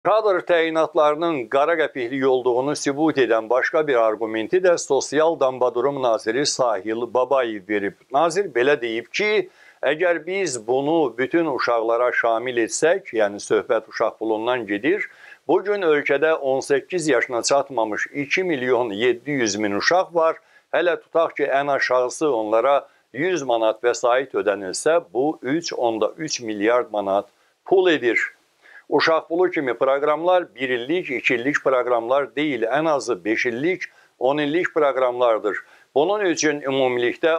Kadr təyinatlarının qara qəpiklik olduğunu sübut edən başqa bir argumenti də Sosial Dambadurum naziri Sahil Babayev verib. Nazir belə deyib ki, əgər biz bunu bütün uşaqlara şamil etsək, yəni söhbət uşaq pulundan gedir, bugün ölkədə 18 yaşına çatmamış 2 milyon 700 min uşaq var. Hələ tutaq ki, ən aşağısı onlara 100 manat vəsait ödənilsə, bu 3,3 milyard manat pul edir. Uşaq pulu kimi proqramlar 1 illik, 2 illik proqramlar deyil, ən azı 5 illik, 10 illik proqramlardır. Bunun üçün ümumilikdə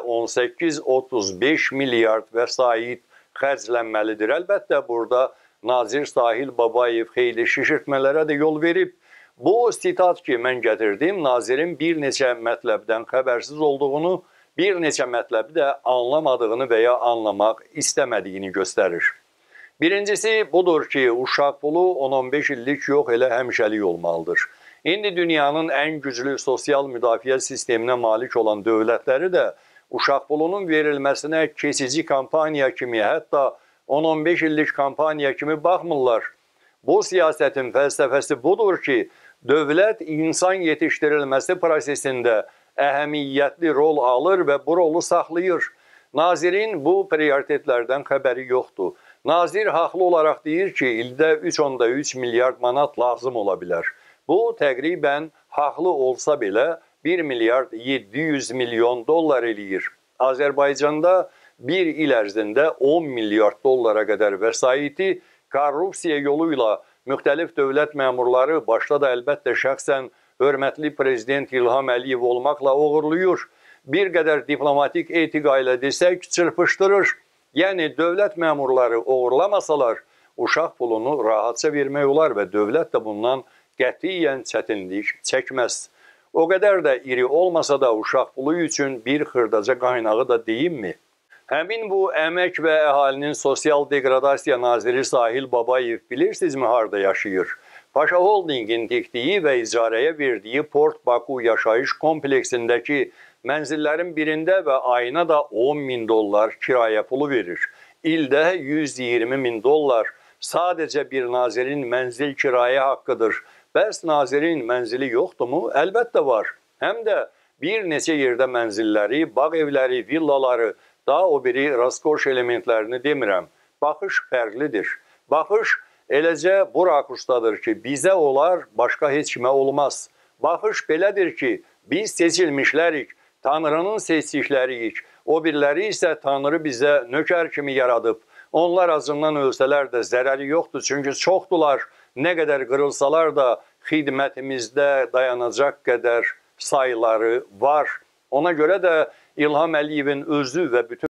18-35 milyard vəsait xərclənməlidir. Əlbəttə, burada Nazir Sahil Babayev xeyli şişirtmələrə də yol verib. Bu sitat ki, mən gətirdim, nazirin bir neçə mətləbdən xəbərsiz olduğunu, bir neçə mətləbi də anlamadığını və ya anlamaq istəmədiyini göstərir. Birincisi budur ki, uşaq pulu 10-15 illik yox, elə həmişəlik olmalıdır. İndi dünyanın ən güclü sosial müdafiə sisteminə malik olan dövlətləri də uşaq pulunun verilməsinə keçici kampaniya kimi, hətta 10-15 illik kampaniya kimi baxmırlar. Bu siyasətin fəlsəfəsi budur ki, dövlət insan yetişdirilməsi prosesində əhəmiyyətli rol alır və bu rolu saxlayır. Nazirin bu prioritetlərdən xəbəri yoxdur. Nazir haqlı olaraq deyir ki, ildə 3,3 milyard manat lazım ola bilər. Bu, təqribən haqlı olsa belə 1 milyard 700 milyon dollar eləyir. Azərbaycanda bir il ərzində 10 milyard dollara qədər vəsaiti korrupsiya yolu ilə müxtəlif dövlət məmurları, başda da əlbəttə şəxsən hörmətli prezident İlham Əliyev olmaqla oğurluyur. Bir qədər diplomatik etika ilə desək, çırpışdırır. Yəni, dövlət məmurları oğurlamasalar, uşaq pulunu rahatça vermək olar və dövlət də bundan qətiyyən çətinlik çəkməz. O qədər də iri olmasa da uşaq pulu üçün bir xırdaca qaynağı da deyimmi? Həmin bu əmək və əhalinin sosial degradasiya naziri Sahil Babayev bilirsinizmi harada yaşayır? Paşa Holdingin tikdiyi və icarəyə verdiyi Port Baku yaşayış kompleksindəki mənzillərin birində və ayına da 10 min dollar kirayə pulu verir. İldə 120 min dollar sadəcə bir nazirin mənzil kirayə haqqıdır. Bəs nazirin mənzili yoxdurmu? Əlbəttə var. Həm də bir neçə yerdə mənzilləri, bağ evləri, villaları, daha o biri raskoş elementlərini demirəm. Baxış fərqlidir. Baxış eləcə bu rakursdadır ki, bizə olar, başqa heç kimə olmaz. Baxış belədir ki, biz seçilmişlərik, Tanrının seçdikləriyik. O biriləri isə Tanrı bizə nökər kimi yaradıb. Onlar azından ölsələr də zərəri yoxdur, çünki çoxdular. Nə qədər qırılsalar da xidmətimizdə dayanacaq qədər sayıları var. Ona görə də İlham Əliyevin özü və bütün